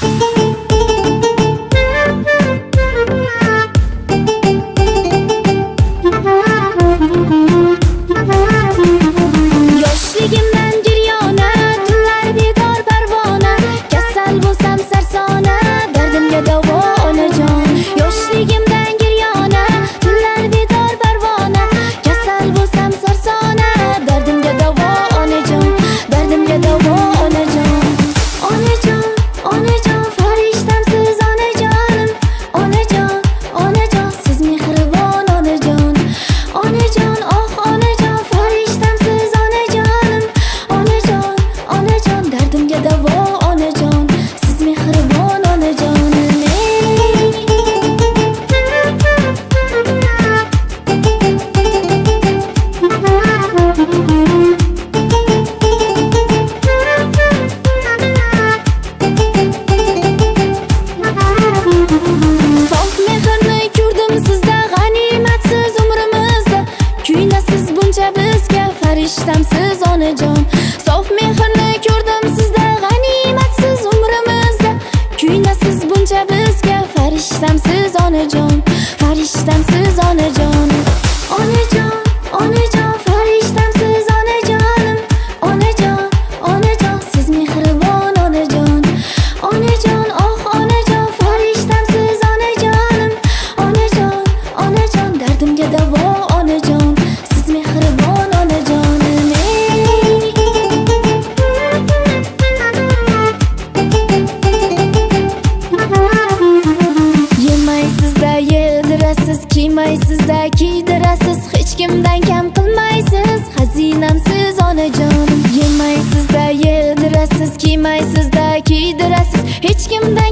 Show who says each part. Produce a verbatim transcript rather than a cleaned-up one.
Speaker 1: Farishtamsiz onajon, sof mehrni ko'rdim sizda, g'animatsiz umrimizda. Kuynasiz buncha bizga, farishtamsiz onajon, farishtamsiz onajon. Onajon, onajon, farishtamsiz onajonim, onajon, onajon, siz mehribon onajon. Onajon, oh onajon, farishtamsiz onajonim, onajon, onajon, dardimga davo onajon, siz mehribon onajon. Kiymaysizda kiydirasiz, hech kimdan kam qilmaysiz, xazinamsiz onajonim. Yemaysizda yedirasiz, kiymaysizda kiydirasiz, hech kimdan